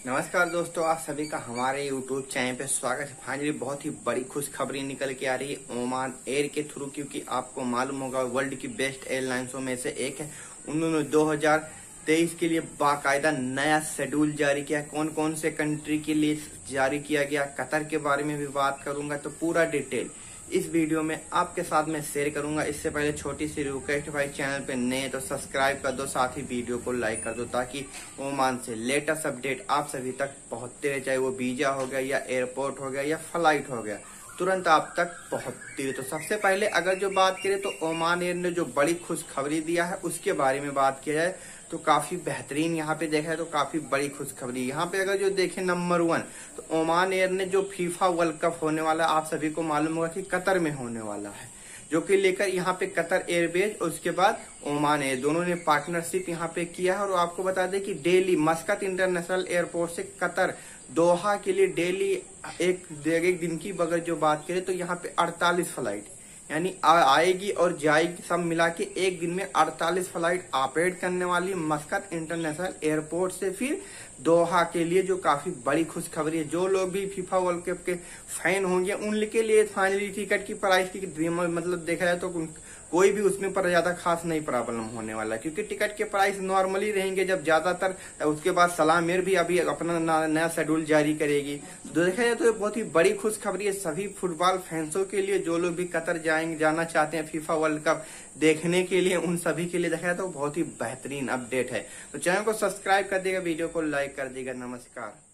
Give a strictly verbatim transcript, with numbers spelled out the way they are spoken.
नमस्कार दोस्तों, आप सभी का हमारे यूट्यूब चैनल पे स्वागत है। फाइनली बहुत ही बड़ी खुशखबरी निकल के आ रही है ओमान एयर के थ्रू, क्योंकि आपको मालूम होगा वर्ल्ड की बेस्ट एयरलाइंसों में से एक है। उन्होंने दो हज़ार तेईस के लिए बाकायदा नया शेड्यूल जारी किया। कौन कौन से कंट्री के लिए जारी किया गया, कतर के बारे में भी बात करूंगा, तो पूरा डिटेल इस वीडियो में आपके साथ मैं शेयर करूंगा। इससे पहले छोटी सी रिक्वेस्ट, भाई चैनल पे नए तो सब्सक्राइब कर दो, साथ ही वीडियो को लाइक कर दो, ताकि ओमान से लेटेस्ट अपडेट आप सभी तक पहुंचते रहे। चाहे वो वीजा हो गया या एयरपोर्ट हो गया या फ्लाइट हो गया, तुरंत आप तक पहुंचती रहे। तो सबसे पहले अगर जो बात करें तो ओमान एयर ने जो बड़ी खुशखबरी दिया है उसके बारे में बात किया जाए तो काफी बेहतरीन यहाँ पे देखा है तो काफी बड़ी खुशखबरी। यहाँ पे अगर जो देखें नंबर वन, तो ओमान एयर ने जो फीफा वर्ल्ड कप होने वाला, आप सभी को मालूम होगा कि कतर में होने वाला है, जो कि लेकर यहाँ पे कतर एयरवेज और उसके बाद ओमान एयर दोनों ने पार्टनरशिप यहाँ पे किया है। और आपको बता दें कि डेली मस्कत इंटरनेशनल एयरपोर्ट से कतर दोहा के लिए डेली एक एक दिन की अगर जो बात करें तो यहाँ पे अड़तालीस फ्लाइट यानी आएगी और जाएगी, सब मिला के एक दिन में अड़तालीस फ्लाइट ऑपरेट करने वाली मस्कत इंटरनेशनल एयरपोर्ट से फिर दोहा के लिए, जो काफी बड़ी खुशखबरी है। जो लोग भी फीफा वर्ल्ड कप के फैन होंगे उनके लिए फाइनली टिकट की प्राइस की मतलब देखा जाए तो कोई भी उसमें पर ज्यादा खास नहीं प्रॉब्लम होने वाला, क्योंकि टिकट के प्राइस नॉर्मली रहेंगे जब ज्यादातर। उसके बाद सलाम एयर भी अभी अपना नया शेड्यूल जारी करेगी। तो देखा जाए तो बहुत ही बड़ी खुशखबरी है सभी फुटबॉल फैंसों के लिए। जो लोग भी कतर जाएंगे जाना चाहते हैं फीफा वर्ल्ड कप देखने के लिए, उन सभी के लिए देखा जाए तो बहुत ही बेहतरीन अपडेट है। तो चैनल को सब्सक्राइब कर देगा, वीडियो को लाइक कर देगा। नमस्कार।